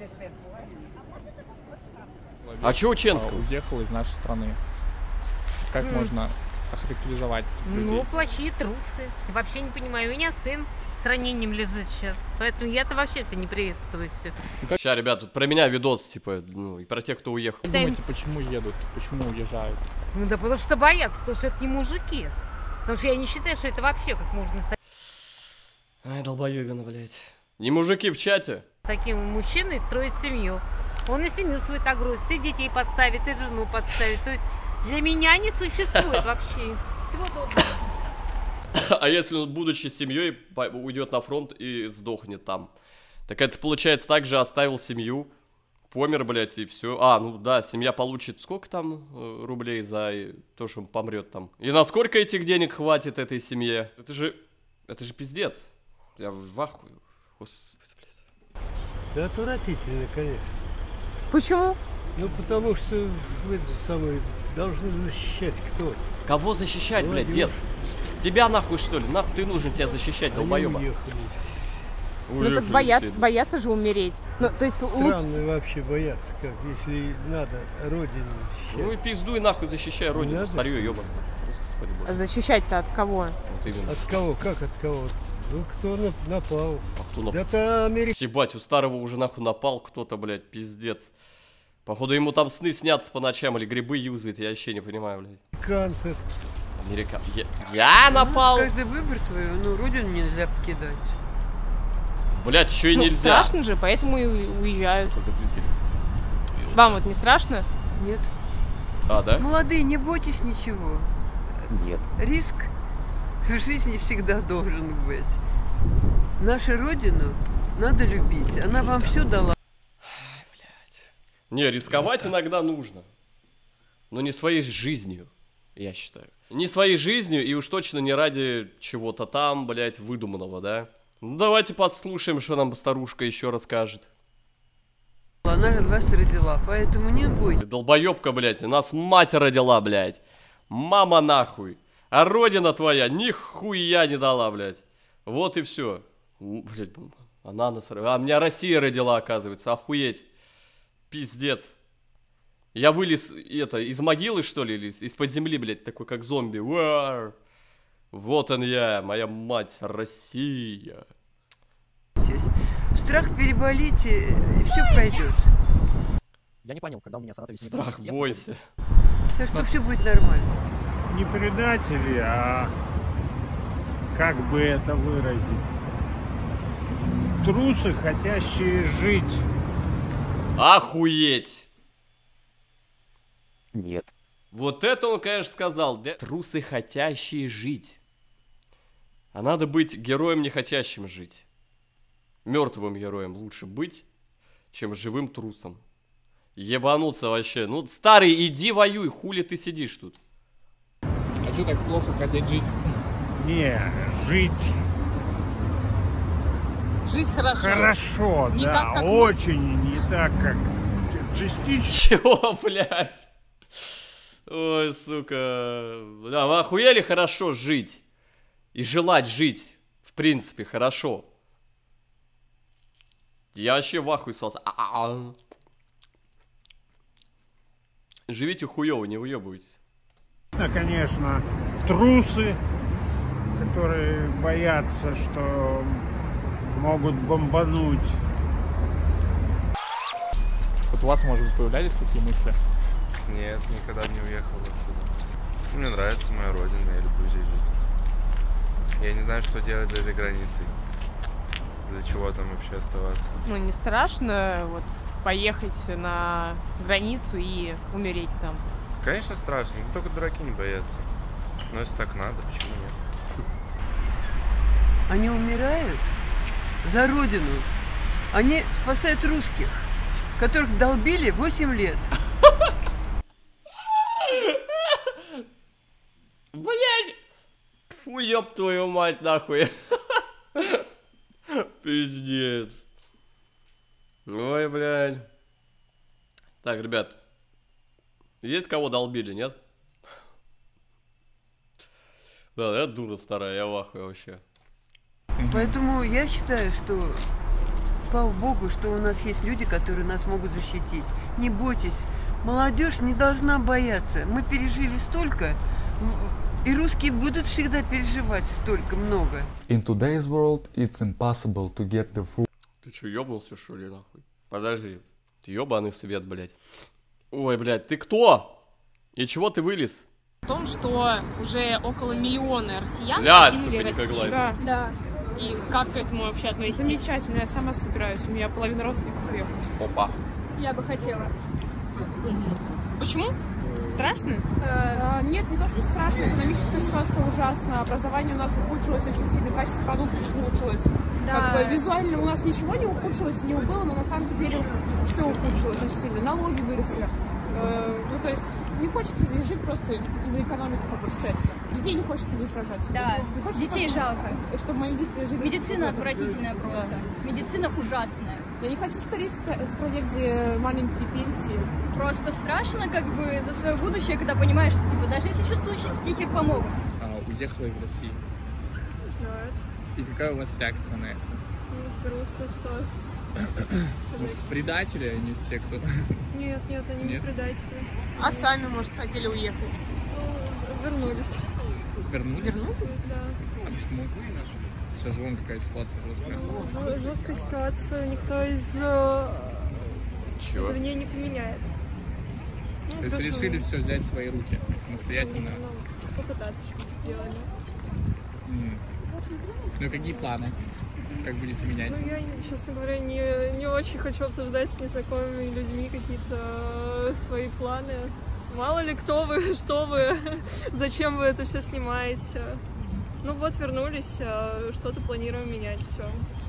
А чё Ученского? Уехал из нашей страны. Как можно охарактеризовать людей? Ну, плохие трусы. Вообще не понимаю. У меня сын с ранением лежит сейчас. Поэтому я-то вообще-то не приветствую все. Сейчас, ребят, тут про меня видос, типа, ну, и про тех, кто уехал. Как думаете, почему едут? Почему уезжают? Ну да потому что боятся, потому что это не мужики. Потому что я не считаю, что это вообще как можно стать Ай, долбоёбина, блядь. Не мужики в чате. таким мужчиной, строить семью. Он и семью свою так грузит, и детей подставит, и жену подставит. То есть для меня не существует вообще. Всего доброго. А если он, будучи семьей, уйдет на фронт и сдохнет там? Так это, получается, также оставил семью, помер, блядь, и все. А, ну да, семья получит сколько там рублей за то, что он помрет там? И насколько этих денег хватит этой семье? Это же пиздец. Я в ахуе. Господи, блядь. Да отвратительно, конечно. Почему? Ну, потому что вы должны защищать кто? Кого защищать, блядь, Молодежь. дед? Тебя нахуй, что ли? Нахуй ты нужен тебя защищать, долбоеба? Они уехали. Ну так боятся же умереть. Ну, то есть Странно вообще бояться, как, если надо родину защищать. Ну и пиздуй нахуй, защищай родину, Надо, старье что ли? ёбаное. Господи боже. защищать-то от кого? Вот именно. От кого? Как от кого? Ну, кто напал? А кто напал? Это Америка. Ебать, у старого уже нахуй напал кто-то, блядь, пиздец. Походу ему там сны снятся по ночам или грибы юзает, я вообще не понимаю, блядь. Американцы. Америка... Я напал? Каждый выбор свой, ну, родину нельзя покидать. Блядь, еще и Ну, нельзя. страшно же, поэтому и уезжают. Сука, запретили. Вам вот не страшно? Нет. А, да? Молодые, не бойтесь ничего. Нет. Риск в жизни всегда должен быть. Нашу родину надо любить. Она вам все дала. Не, рисковать иногда нужно. Но не своей жизнью, я считаю. Не своей жизнью и уж точно не ради чего-то там, блядь, выдуманного, да? Ну давайте послушаем, что нам старушка еще расскажет. Она вас родила, поэтому не бойтесь. Ты долбоебка, блядь, нас мать родила, блядь. Мама нахуй. А родина твоя нихуя не дала, блядь. Вот и все. Блядь, она нас... А меня Россия родила, оказывается, охуеть. Пиздец. Я вылез, из могилы, что ли, или из-под земли, блядь, такой, как зомби. Уар! Вот он я, моя мать, Россия. Страх переболите, и все пройдет. Я не понял, когда у меня Саратове... Страх, бойся. Так что все будет нормально. Не предатели, а как бы это выразить? Трусы, хотящие жить. Охуеть. Нет. Вот это он, конечно, сказал. Да? Трусы, хотящие жить. А надо быть героем, не хотящим жить. Мертвым героем лучше быть, чем живым трусом. Ебануться вообще. Ну, старый, иди воюй, хули ты сидишь тут? А что так плохо хотеть жить? Не, жить Жить хорошо. хорошо, Не да, так, как мы. очень, не так, как частично. Чего, блядь? Ой, сука. Да, вы охуели хорошо жить? И желать жить, в принципе, хорошо. Я вообще в ахуе ссался. Живите хуёво, не уебывайтесь. Конечно, трусы, которые боятся, что могут бомбануть. Вот у вас, может быть, появлялись такие мысли? Нет, никогда не уехал отсюда. Мне нравится моя родина, я люблю здесь жить. Я не знаю, что делать за этой границей. Для чего там вообще оставаться. Ну, не страшно вот поехать на границу и умереть там? Конечно, страшно, но только дураки не боятся. Но если так надо, почему нет? Они умирают за родину. Они спасают русских, которых долбили 8 лет. Блядь! Фу, ёб твою мать, нахуй. Пиздец. Ой, блядь. Так, ребят. Есть кого долбили, нет? Да, я дура старая, я в ахуе вообще. Поэтому я считаю, что слава богу, что у нас есть люди, которые нас могут защитить. Не бойтесь, молодежь не должна бояться. Мы пережили столько, и русские будут всегда переживать столько много. In today's world, it's impossible to get the food. Ты чё, ёбнулся, что ли, нахуй? Подожди, ты ёбаный свет, блядь. Ой, блядь, ты кто? И чего ты вылез? В том, что уже около миллиона россиян Блядь, покинули сука, Россию. Да. Да. И как к этому вообще относитесь? Замечательно, я сама собираюсь. У меня половина родственников уехала. Опа. Я бы хотела. Почему? Страшно? Нет, не то, что страшно. Экономическая ситуация ужасна. Образование у нас ухудшилось очень сильно. Качество продуктов ухудшилось. Как бы визуально у нас ничего не ухудшилось и не убыло, но на самом деле все ухудшилось очень сильно. Налоги выросли. Ну, то есть не хочется здесь жить просто из-за экономики, по большей части. Детей не хочется здесь рожать. Да, не хочется, детей жалко. Чтобы мои дети жили... Медицина отвратительная просто. Да. Медицина ужасная. Я не хочу стареть в стране, где маленькие пенсии. Просто страшно, как бы, за свое будущее, когда понимаешь, что, типа, даже если что-то случится, тебе помогут. Уехала из России. Не знаю. И какая у вас реакция на это? Грустно, что... Может, предатели, а не все, кто... Нет, они не предатели. А сами, может, хотели уехать? Вернулись. Вернулись? Да. А почему? Сейчас же вон какая ситуация жесткая. Жесткая ситуация, никто извне не поменяет. То есть решили все взять в свои руки самостоятельно? Попытаться что-то сделать. Ну и какие планы? Как будете менять? Ну, я, честно говоря, не очень хочу обсуждать с незнакомыми людьми какие-то свои планы. Мало ли кто вы, что вы, зачем вы это все снимаете. Ну вот, вернулись, что-то планируем менять, все.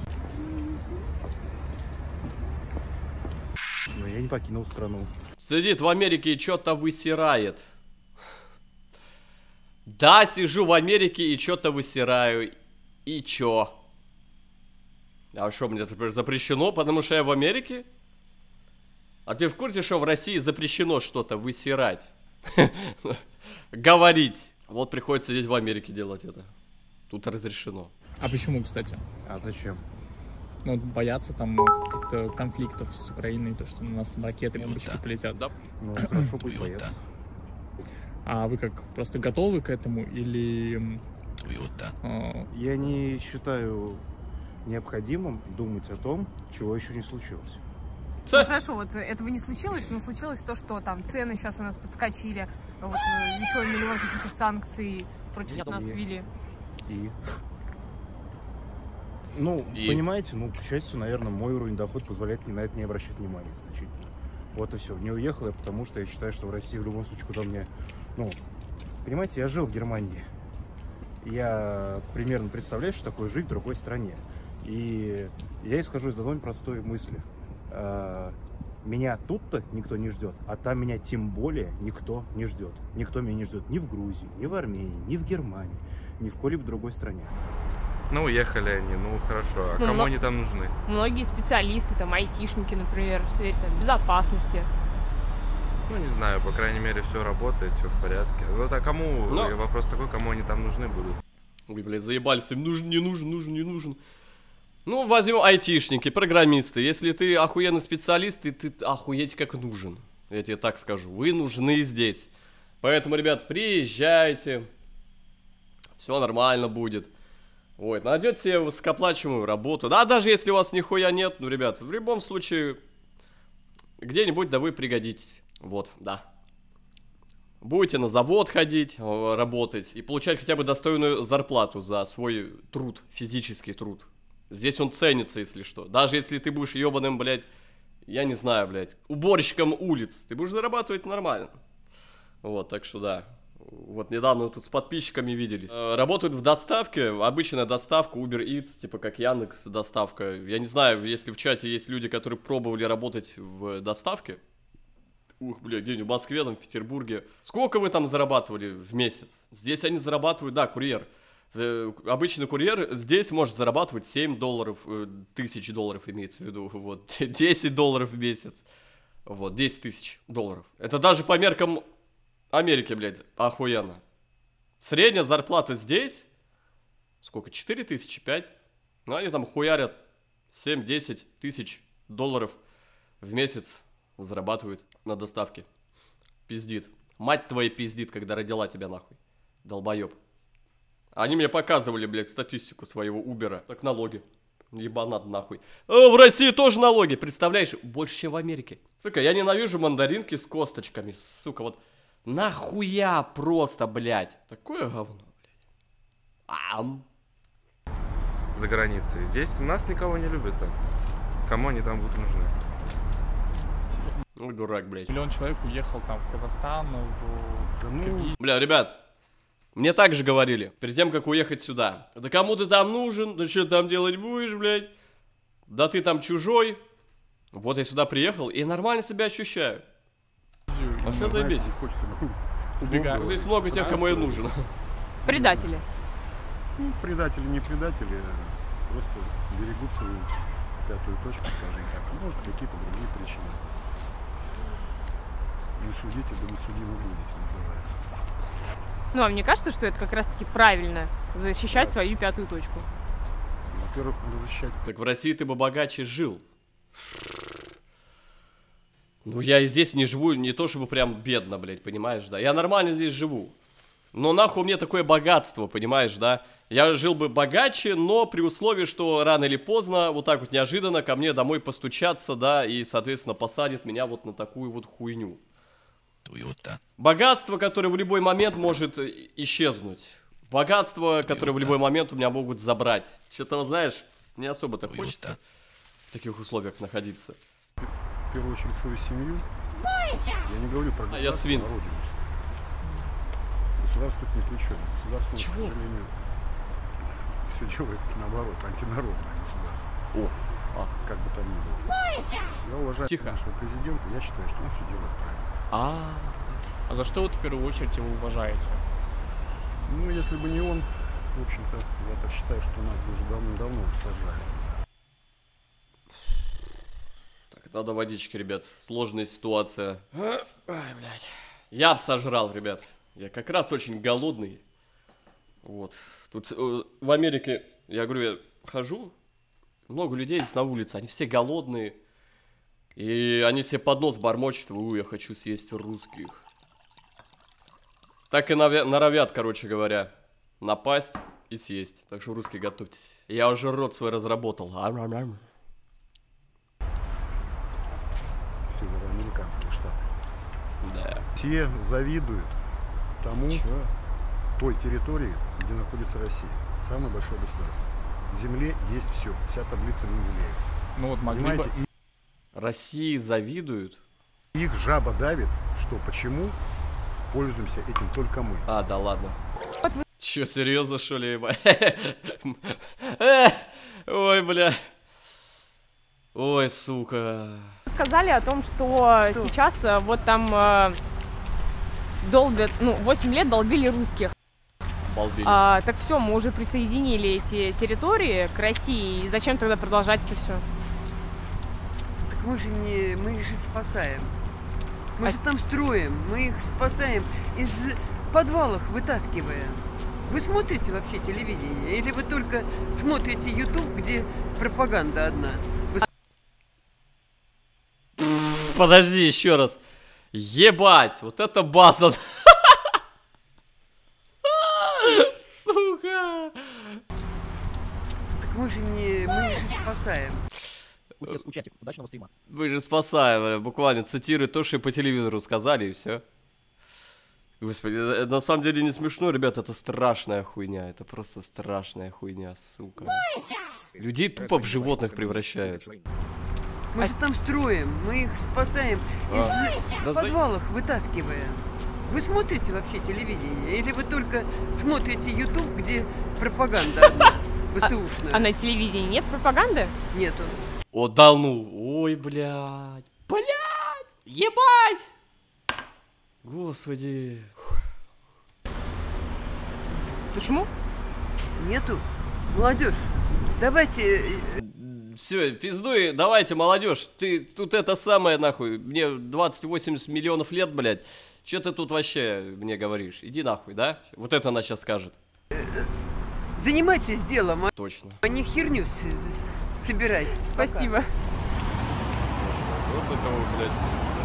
Но я не покинул страну. Сидит в Америке и что-то высирает. Да, сижу в Америке и что-то высираю. И чё? А что, мне теперь запрещено, потому что я в Америке? А ты в курсе, что в России запрещено что-то высирать? Говорить. Вот приходится сидеть в Америке делать это. Тут разрешено. А почему, кстати? А зачем? Ну, боятся там каких-то конфликтов с Украиной, то, что на нас там ракеты бомбочки полетят. Да. Ну, хорошо, пусть боятся. А вы как, просто готовы к этому или... Я не считаю необходимым думать о том, чего еще не случилось. Ну хорошо, вот этого не случилось, но случилось то, что там цены сейчас у нас подскочили, вот еще миллион каких-то санкций против нас ввели. Понимаете, к счастью, наверное, мой уровень дохода позволяет мне на это не обращать внимания значительно. Вот и все. Не уехал я, потому что я считаю, что в России в любом случае, куда мне... понимаете, я жил в Германии. Я примерно представляю, что такое жить в другой стране. И я исхожу из одной простой мысли. Меня тут-то никто не ждет, а там меня тем более никто не ждет. Никто меня не ждет ни в Грузии, ни в Армении, ни в Германии, ни в какой-либо другой стране. Ну, уехали они, хорошо. А кому они там нужны? Многие специалисты, там, айтишники, например, в сфере безопасности. Ну, не знаю, по крайней мере, все работает, все в порядке. Вот, а кому, вопрос такой, кому они там нужны будут? Ой, блядь, заебались, им нужен, не нужен, нужен, не нужен. Ну, возьмем айтишники, программисты. Если ты охуенный специалист, ты охуеть как нужен. Я тебе так скажу. Вы нужны здесь. Поэтому, ребят, приезжайте. Все нормально будет. Ой, найдете себе высокооплачиваемую работу. Да, даже если у вас нихуя нет, ребят, в любом случае, где-нибудь, да вы пригодитесь. Вот, да. Будете на завод ходить, работать и получать хотя бы достойную зарплату за свой труд, физический труд. Здесь он ценится, если что. Даже если ты будешь ебаным, блядь, я не знаю, блядь, уборщиком улиц, ты будешь зарабатывать нормально. Вот, так что да. Вот недавно тут с подписчиками виделись. Работают в доставке, обычная доставка, Uber Eats, типа как Яндекс доставка. Я не знаю, если в чате есть люди, которые пробовали работать в доставке. Ух, бля, где-нибудь в Москве, там, в Петербурге. Сколько вы там зарабатывали в месяц? Здесь они зарабатывают, да, курьер. Обычный курьер здесь может зарабатывать $7, $1000 имеется в виду, вот, $10 в месяц, вот, $10 000. Это даже по меркам Америки, блядь, охуенно. Средняя зарплата здесь, сколько, 4000, 5? Ну, они там хуярят 7-10 тысяч долларов в месяц зарабатывает на доставке. Пиздит. Мать твоя пиздит, когда родила тебя нахуй. Долбоеб. Они мне показывали, блядь, статистику своего Убера. Так налоги. Ебанат нахуй. В России тоже налоги, представляешь? Больше, чем в Америке. Сука, я ненавижу мандаринки с косточками. Сука, вот нахуя просто, блядь. Такое говно, блядь. За границей. Здесь нас никого не любят там. Кому они там будут нужны? Ну, дурак, блядь. Миллион человек уехал там в Казахстан, в... Бля, ребят, мне так же говорили, перед тем, как уехать сюда. Да кому ты там нужен? Да что там делать будешь, блядь? Да ты там чужой. Вот я сюда приехал и нормально себя ощущаю. А что заебись? Здесь много тех, кому я нужен. Предатели. Ну, предатели, не предатели, просто берегут свою пятую точку, скажем так. А может, какие-то другие причины. Не судите, да не судимы будете, называется. Ну, а мне кажется, что это как раз-таки правильно, защищать свою пятую точку. Во-первых, надо защищать. Так в России ты бы богаче жил. Ну, я и здесь не живу, не то чтобы прям бедно, блядь, понимаешь, да? Я нормально здесь живу. Но нахуй мне такое богатство, понимаешь, да? Я жил бы богаче, но при условии, что рано или поздно, вот так вот неожиданно ко мне домой постучатся, да, и, соответственно, посадят меня вот на такую вот хуйню. Богатство, которое в любой момент может исчезнуть. Богатство, которое в любой момент у меня могут забрать. Что-то, знаешь, не особо-то хочется в таких условиях находиться. В первую очередь свою семью. Я не говорю про я свин. родину. Государство тут ни при чем. Государство, к сожалению, все делает наоборот, антинародное государство. Как бы там ни было. Я уважаю нашего президента, я считаю, что он все делает правильно. А за что вот в первую очередь его уважаете? Ну, если бы не он, в общем-то, я так считаю, что нас бы уже давно уже сажали. Так, надо водички, ребят. Сложная ситуация. Ай, блядь. Я б сожрал, ребят. Я как раз очень голодный. Вот. Тут в Америке, я говорю, я хожу. Много людей здесь на улице, они все голодные. И они себе под нос бормочут: я хочу съесть русских. Так и норовят, короче говоря, напасть и съесть. Так что, русские, готовьтесь. Я уже рот свой разработал. Североамериканские штаты. Да. Все завидуют тому, той территории, где находится Россия. Самое большое государство. В земле есть все. Вся таблица Менделеева. Ну вот могли бы... России завидуют? Их жаба давит, что почему пользуемся этим только мы. Да ладно. Че, серьезно, что ли, ебать? Ой, бля. Ой, сука. Сказали о том, что сейчас вот там долбят, 8 лет долбили русских. Так все, мы уже присоединили эти территории к России. И зачем тогда продолжать это все? Так мы их же спасаем. Мы же там строим, мы их спасаем, из подвалов вытаскиваем. Вы смотрите вообще телевидение? Или вы только смотрите YouTube, где пропаганда одна? Подожди, еще раз. Ебать, вот это база. Сука. Так мы их же спасаем. Участник удачного стрима. Мы же спасаем, буквально цитирую то, что и по телевизору сказали, и все. Господи, на самом деле не смешно, ребят, это страшная хуйня, это просто страшная хуйня, сука. Людей тупо в животных превращают. Мы же там строим, мы их спасаем, из подвалов вытаскиваем. Вы смотрите вообще телевидение? Или вы только смотрите YouTube, где пропаганда одна, ВСУшная? А на телевидении нет пропаганды? Нету. О, да ну, ой, блядь, блядь, ебать! Господи. Почему? Нету. Молодежь, давайте... Все, пиздуй, давайте, молодежь, ты тут это самое, нахуй, мне 20-80 миллионов лет, блядь, че ты тут вообще мне говоришь? Иди нахуй, да? Вот это она сейчас скажет. Занимайтесь делом, Точно. А не херню Собирайтесь. Спасибо. Вот это вот, блядь.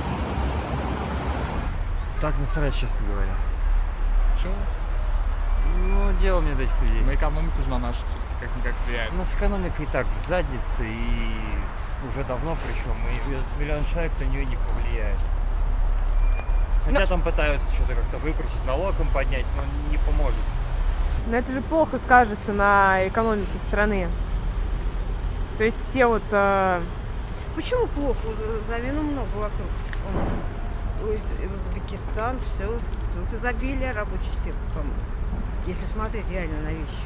Так насрать, честно говоря. Чего? Ну, дело мне до этих людей. На экономику же на нашу все-таки как-никак влияет. У нас экономика и так в заднице, и уже давно причем, и миллион человек на нее не повлияет. Хотя там пытаются что-то как-то выкрутить, налогом поднять, но не поможет. Но это же плохо скажется на экономике страны. То есть все вот... Почему плохо? Замену много вокруг. Узбекистан, все. Тут изобилие рабочих сил, если смотреть реально на вещи.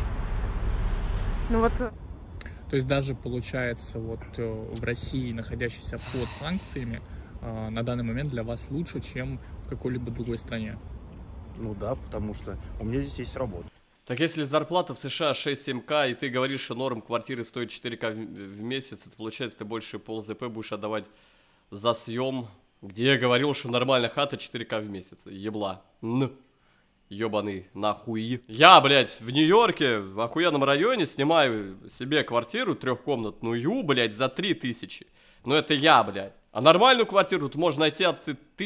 Ну вот... То есть даже получается вот в России, находящейся под санкциями, на данный момент для вас лучше, чем в какой-либо другой стране? Ну да, потому что у меня здесь есть работа. Так если зарплата в США 6-7К, и ты говоришь, что норм квартиры стоит 4К в месяц, это получается, ты больше пол-ЗП будешь отдавать за съем, где я говорил, что нормальная хата 4К в месяц. Ебла. Ёбаный нахуй. Я, блядь, в Нью-Йорке, в охуенном районе, снимаю себе квартиру трехкомнатную, блядь, за 3000. Но это я, блядь. А нормальную квартиру тут можно найти от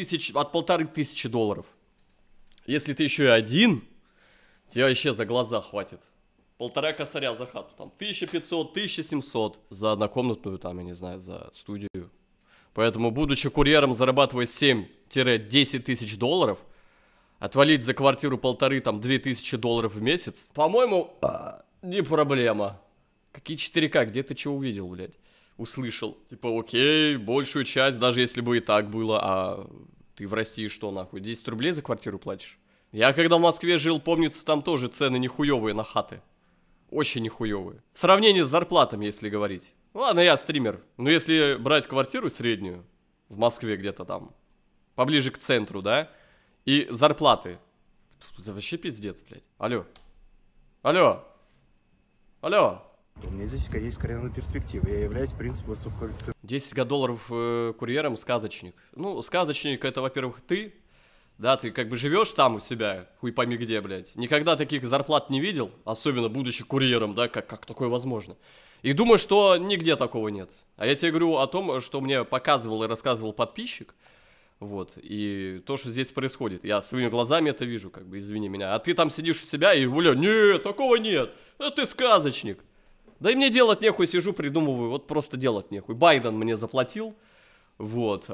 1500 долларов. Если ты еще и один, тебе вообще за глаза хватит. 1,5 косаря за хату. Там 1500, 1700 за однокомнатную, там, я не знаю, за студию. Поэтому, будучи курьером, зарабатывая 7-10 тысяч долларов, отвалить за квартиру 1,5, там, 2000 долларов в месяц, по-моему, не проблема. Какие 4К? Где ты что увидел, блядь? Услышал. Типа, окей, большую часть, даже если бы и так было, а ты в России что, нахуй, 10 рублей за квартиру платишь? Я когда в Москве жил, помнится, там тоже цены нихуевые на хаты. Очень нихуевые. В сравнении с зарплатами, если говорить. Ладно, я стример. Но если брать квартиру среднюю, в Москве где-то там, поближе к центру, да, и зарплаты. Это вообще пиздец, блядь. Алло. Алло. Алло. У меня здесь есть карьерная перспектива. Я являюсь, в принципе, высококвалифицированным. 10 долларов курьером, сказочник. Ну, сказочник это, во-первых, ты. Да, ты как бы живешь там у себя, хуй пойми где, блядь. Никогда таких зарплат не видел, особенно будучи курьером, да, как такое возможно. И думаю, что нигде такого нет. А я тебе говорю о том, что мне показывал и рассказывал подписчик. Вот, и то, что здесь происходит. Я своими глазами это вижу, как бы, извини меня. А ты там сидишь у себя и, бля, нет, такого нет. Это ты сказочник. Да и мне делать нехуй, сижу, придумываю, вот просто делать нехуй. Байден мне заплатил, вот,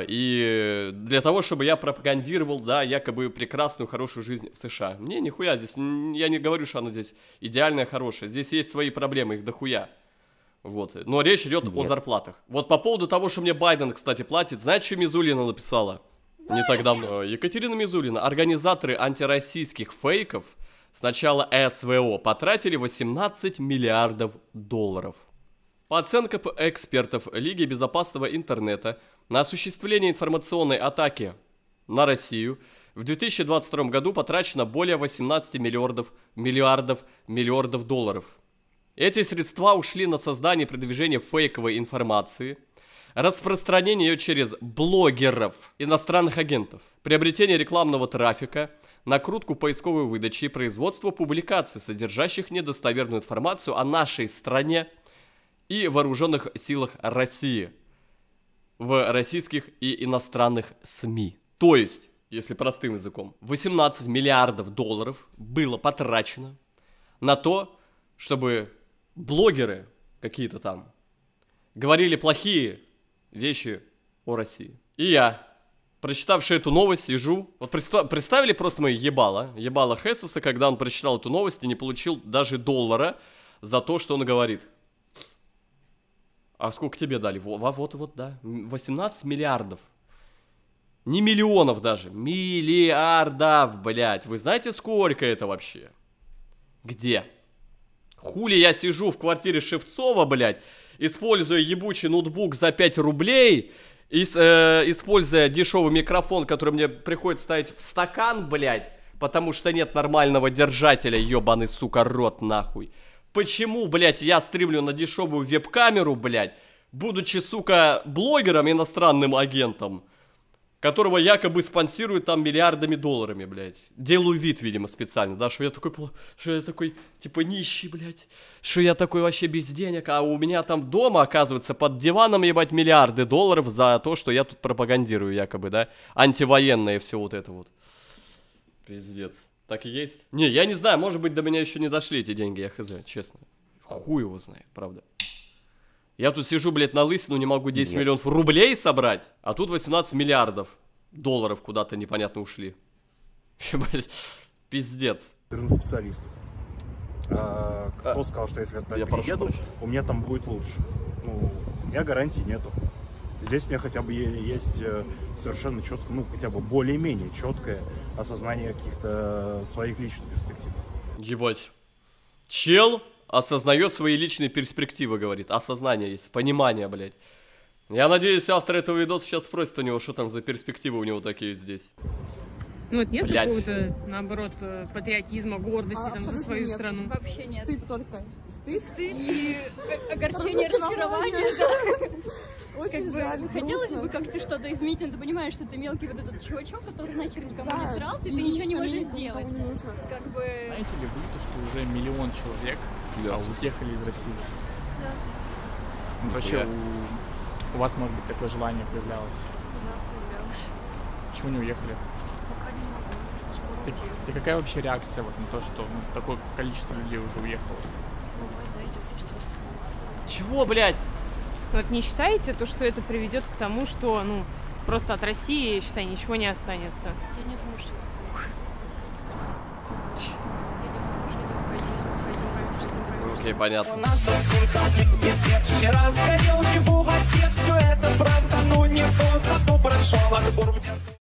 и для того, чтобы я пропагандировал, да, якобы прекрасную, хорошую жизнь в США. Мне нихуя здесь, я не говорю, что она здесь идеальная, хорошая. Здесь есть свои проблемы, их дохуя. Вот, но речь идет о зарплатах. Вот по поводу того, что мне Байден, кстати, платит, знаете, что Мизулина написала? Не так давно. Екатерина Мизулина. Организаторы антироссийских фейков с начала СВО потратили 18 миллиардов долларов. По оценкам экспертов Лиги безопасного интернета, на осуществление информационной атаки на Россию в 2022 году потрачено более 18 миллиардов долларов. Эти средства ушли на создание и продвижение фейковой информации, распространение ее через блогеров, иностранных агентов, приобретение рекламного трафика, накрутку поисковой выдачи и производство публикаций, содержащих недостоверную информацию о нашей стране и вооруженных силах России в российских и иностранных СМИ. То есть, если простым языком, 18 миллиардов долларов было потрачено на то, чтобы блогеры какие-то там говорили плохие вещи о России. И я, прочитавший эту новость, сижу. Вот представили просто мои ебало Хесуса, когда он прочитал эту новость и не получил даже $1 за то, что он говорит. А сколько тебе дали? Вот, да. 18 миллиардов. Не миллионов даже. Миллиардов, блядь. Вы знаете, сколько это вообще? Где? Хули я сижу в квартире Шевцова, блядь, используя ебучий ноутбук за 5 рублей, используя дешевый микрофон, который мне приходится ставить в стакан, блядь, потому что нет нормального держателя, ебаный, сука, рот, нахуй. Почему, блядь, я стримлю на дешевую веб-камеру, блядь, будучи, сука, блогером, иностранным агентом? которого якобы спонсируют там миллиардами долларами, блядь. Делаю вид, видимо, специально, да, что я такой, типа, нищий, блядь. Что я такой вообще без денег, а у меня там дома, оказывается, под диваном, ебать, миллиарды долларов за то, что я тут пропагандирую, якобы, да. Антивоенное все вот это вот. Пиздец. Так и есть? Не, я не знаю, может быть, до меня еще не дошли эти деньги, я хз, честно. Хуй его знает, правда. Я тут сижу, блядь, на лысину, не могу 10 миллионов рублей собрать, а тут 18 миллиардов долларов куда-то непонятно ушли. Пиздец. Специалист. Кто сказал, что если я приеду, у меня там будет лучше? Ну, у меня гарантий нету. Здесь у меня хотя бы есть совершенно четко, ну, хотя бы более-менее четкое осознание каких-то своих личных перспектив. Ебать. Чел осознает свои личные перспективы, говорит. Осознание есть, понимание, блядь. Я надеюсь, автор этого видоса сейчас спросит у него, что там за перспективы у него такие здесь. Ну вот нет какого-то, наоборот, патриотизма, гордости там за свою страну? Вообще нет. Стыд только. Стыд и огорчение, разочарование. Очень жаль, хотелось бы как-то что-то изменить, но ты понимаешь, что ты мелкий вот этот чувачок, который нахер никому не срался, и ты ничего не можешь сделать. Как бы... Знаете ли вы, что уже 1 миллион человек уехали из России? Да. Ну, вообще у вас, может быть, такое желание появлялось? Да, появлялось. Почему не уехали? Пока не могу. И какая вообще реакция вот на то, что такое количество людей уже уехало? Бывает, да, идет естественно. Чего, блядь? Вот не считаете то, что это приведет к тому, что, ну, просто от России, считай, ничего не останется? Я не думаю, что это плохо. Я не думаю, что только есть. Окей, понятно. У нас тут сколько пиздец. Вчера сгорел его отец. Все это правда, но не то, зато прошел отбор в